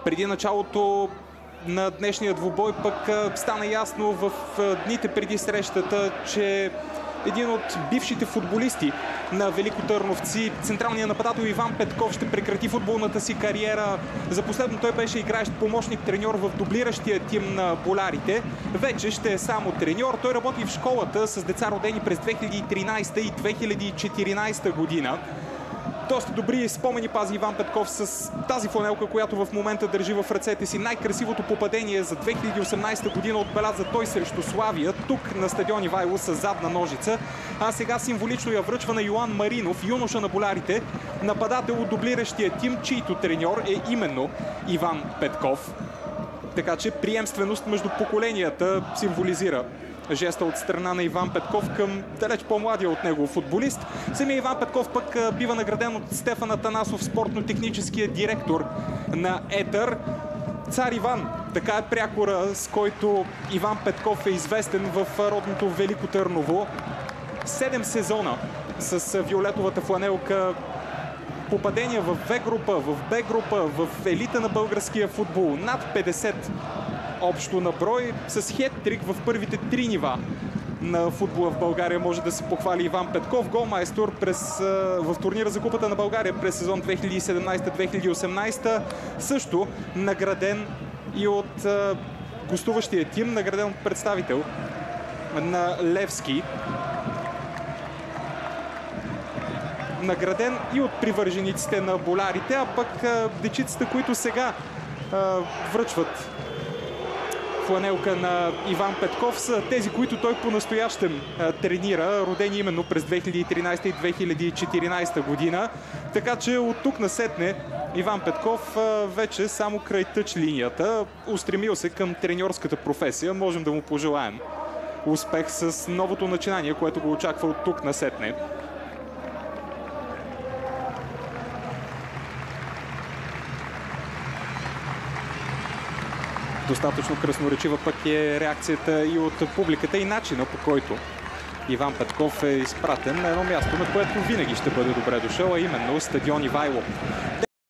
Преди началото на днешния двубой пък стана ясно в дните преди срещата, че един от бившите футболисти на Великотърновци, централният нападател Иван Петков, ще прекрати футболната си кариера. За последно той беше играещ помощник треньор в дублиращия тим на Болярите. Вече ще е само треньор. Той работи в школата с деца родени през 2013 и 2014 година. Доста добри спомени пази Иван Петков с тази фланелка, която в момента държи в ръцете си. Най-красивото попадение за 2018 година отбеляза той срещу Славия, тук на стадион Ивайло с задна ножица. А сега символично я връчва на Йоан Маринов, юноша на Болярите, нападател от дублиращия тим, чийто треньор е именно Иван Петков. Така че приемственост между поколенията символизира жеста от страна на Иван Петков към далеч по-младия от него футболист. Самия Иван Петков пък бива награден от Стефан Атанасов, спортно-техническия директор на ЕТър. Цар Иван, така е прякора, с който Иван Петков е известен в родното Велико Търново. 7 сезона с виолетовата фланелка, попадения в В група, в Б група, в елита на българския футбол. Над 50 общо на брой, с хет-трик в първите 3 нива на футбола в България може да се похвали Иван Петков. Голмайстор в турнира за Купата на България през сезон 2017-2018. Също награден и от гостуващия тим, награден от представител на Левски. Награден и от привържениците на Болярите, а пък дечиците, които сега връчват фланелка на Иван Петков, са тези, които той по-настоящем тренира, родени именно през 2013 и 2014 година. Така че от тук насетне Иван Петков вече само край тъч линията, устремил се към треньорската професия. Можем да му пожелаем успех с новото начинание, което го очаква от тук насетне. Достатъчно красноречива пък е реакцията и от публиката и начина, по който Иван Петков е изпратен на едно място, на което винаги ще бъде добре дошъл, а именно стадион Ивайло.